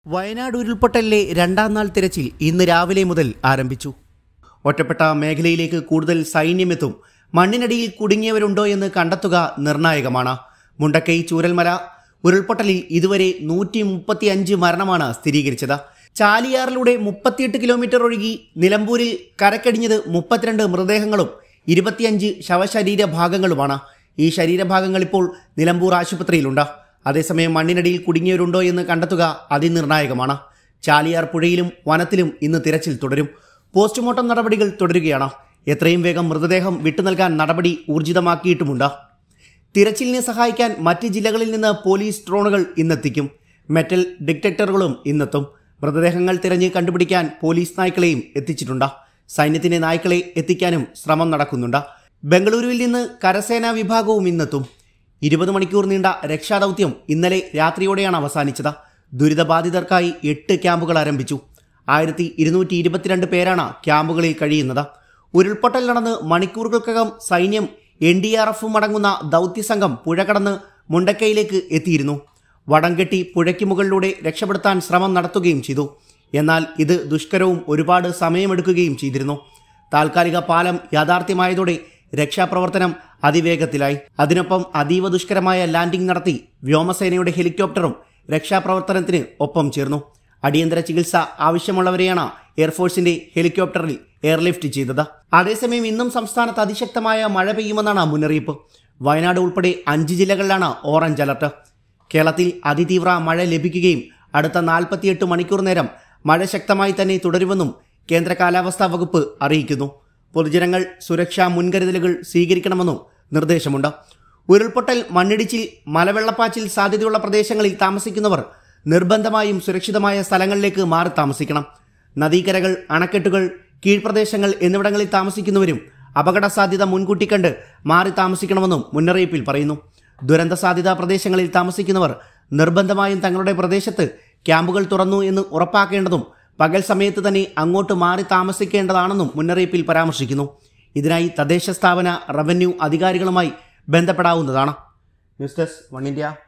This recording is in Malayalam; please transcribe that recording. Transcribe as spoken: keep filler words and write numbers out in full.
വയനാട് ഉരുൾപൊട്ടലിലെ രണ്ടാം നാൾ തിരച്ചിൽ ഇന്ന് രാവിലെ മുതൽ ആരംഭിച്ചു. ഒറ്റപ്പെട്ട മേഖലയിലേക്ക് കൂടുതൽ സൈന്യമെത്തും. മണ്ണിനടിയിൽ കുടുങ്ങിയവരുണ്ടോ എന്ന് കണ്ടെത്തുക നിർണായകമാണ്. മുണ്ടക്കൈ ചൂരൽമല ഉരുൾപൊട്ടലിൽ ഇതുവരെ നൂറ്റി മുപ്പത്തി അഞ്ച് മരണമാണ് സ്ഥിരീകരിച്ചത്. ചാലിയാറിലൂടെ മുപ്പത്തിയെട്ട് കിലോമീറ്റർ ഒഴുകി നിലമ്പൂരിൽ കരക്കടിഞ്ഞത് മുപ്പത്തിരണ്ട് മൃതദേഹങ്ങളും ഇരുപത്തിയഞ്ച് ശവശരീര ഭാഗങ്ങളുമാണ്. ഈ ശരീരഭാഗങ്ങൾ ഇപ്പോൾ നിലമ്പൂർ ആശുപത്രിയിലുണ്ട്. അതേസമയം മണ്ണിനടിയിൽ കുടുങ്ങിയവരുണ്ടോ എന്ന് കണ്ടെത്തുക അതിനിർണായകമാണ്. ചാലിയാർ പുഴയിലും വനത്തിലും ഇന്ന് തിരച്ചിൽ തുടരും. പോസ്റ്റ്മോർട്ടം നടപടികൾ തുടരുകയാണ്. എത്രയും വേഗം മൃതദേഹം വിട്ടുനൽകാൻ നടപടി ഊർജിതമാക്കിയിട്ടുമുണ്ട്. തിരച്ചിലിനെ സഹായിക്കാൻ മറ്റ് ജില്ലകളിൽ നിന്ന് പോലീസ് ഡ്രോണുകൾ ഇന്നെത്തിക്കും. മെറ്റൽ ഡിറ്റക്ടറുകളും ഇന്നെത്തും. മൃതദേഹങ്ങൾ തിരഞ്ഞ് കണ്ടുപിടിക്കാൻ പോലീസ് നായ്ക്കളെയും എത്തിച്ചിട്ടുണ്ട്. സൈന്യത്തിന്റെ നായ്ക്കളെ എത്തിക്കാനും ശ്രമം നടക്കുന്നുണ്ട്. ബംഗളൂരുവിൽ നിന്ന് കരസേനാ വിഭാഗവും ഇന്നെത്തും. ഇരുപത് മണിക്കൂർ നീണ്ട രക്ഷാദൗത്യം ഇന്നലെ രാത്രിയോടെയാണ് അവസാനിച്ചത്. ദുരിതബാധിതർക്കായി എട്ട് ക്യാമ്പുകൾ ആരംഭിച്ചു. ആയിരത്തി ഇരുന്നൂറ്റി ഇരുപത്തിരണ്ട് പേരാണ് ക്യാമ്പുകളിൽ കഴിയുന്നത്. ഉരുൾപൊട്ടൽ നടന്ന് മണിക്കൂറുകൾക്കകം സൈന്യം എൻ ഡി ആർ എഫും അടങ്ങുന്ന ദൗത്യസംഘം പുഴ കടന്ന് മുണ്ടക്കൈയിലേക്ക് എത്തിയിരുന്നു. വടംകെട്ടി പുഴയ്ക്ക് മുകളിലൂടെ രക്ഷപ്പെടുത്താൻ ശ്രമം നടത്തുകയും ചെയ്തു. എന്നാൽ ഇത് ദുഷ്കരവും ഒരുപാട് സമയമെടുക്കുകയും ചെയ്തിരുന്നു. താൽക്കാലിക പാലം യാഥാർത്ഥ്യമായതോടെ രക്ഷാപ്രവർത്തനം അതിവേഗത്തിലായി. അതിനൊപ്പം അതീവ ദുഷ്കരമായ ലാൻഡിംഗ് നടത്തി വ്യോമസേനയുടെ ഹെലികോപ്റ്ററും രക്ഷാപ്രവർത്തനത്തിന് ഒപ്പം ചേർന്നു. അടിയന്തര ചികിത്സ ആവശ്യമുള്ളവരെയാണ് എയർഫോഴ്സിന്റെ ഹെലികോപ്റ്ററിൽ എയർലിഫ്റ്റ് ചെയ്തത്. അതേസമയം ഇന്നും സംസ്ഥാനത്ത് അതിശക്തമായ മഴ പെയ്യുമെന്നാണ് മുന്നറിയിപ്പ്. വയനാട് ഉൾപ്പെടെ അഞ്ച് ജില്ലകളിലാണ് ഓറഞ്ച് അലർട്ട്. കേരളത്തിൽ അതിതീവ്ര മഴ ലഭിക്കുകയും അടുത്ത നാൽപ്പത്തിയെട്ട് മണിക്കൂർ നേരം മഴ ശക്തമായി തന്നെ തുടരുമെന്നും കേന്ദ്ര കാലാവസ്ഥാ വകുപ്പ് അറിയിക്കുന്നു. പൊതുജനങ്ങൾ സുരക്ഷാ മുൻകരുതലുകൾ സ്വീകരിക്കണമെന്നും നിർദ്ദേശമുണ്ട്. ഉരുൾപൊട്ടൽ, മണ്ണിടിച്ചിൽ, മലവെള്ളപ്പാച്ചിൽ സാധ്യതയുള്ള പ്രദേശങ്ങളിൽ താമസിക്കുന്നവർ നിർബന്ധമായും സുരക്ഷിതമായ സ്ഥലങ്ങളിലേക്ക് മാറി താമസിക്കണം. നദീക്കരകൾ, അണക്കെട്ടുകൾ, കീഴ്പ്രദേശങ്ങൾ എന്നിവിടങ്ങളിൽ താമസിക്കുന്നവരും അപകട സാധ്യത മുൻകൂട്ടി കണ്ട് മാറി താമസിക്കണമെന്നും മുന്നറിയിപ്പിൽ പറയുന്നു. ദുരന്ത സാധ്യതാ പ്രദേശങ്ങളിൽ താമസിക്കുന്നവർ നിർബന്ധമായും തങ്ങളുടെ പ്രദേശത്ത് ക്യാമ്പുകൾ തുറന്നു എന്ന് ഉറപ്പാക്കേണ്ടതും പകൽ സമയത്ത് തന്നെ അങ്ങോട്ട് മാറി താമസിക്കേണ്ടതാണെന്നും മുന്നറിയിപ്പിൽ പരാമർശിക്കുന്നു. ഇതിനായി തദ്ദേശ സ്ഥാപന, റവന്യൂ അധികാരികളുമായി ബന്ധപ്പെടാവുന്നതാണ്. News desk one India.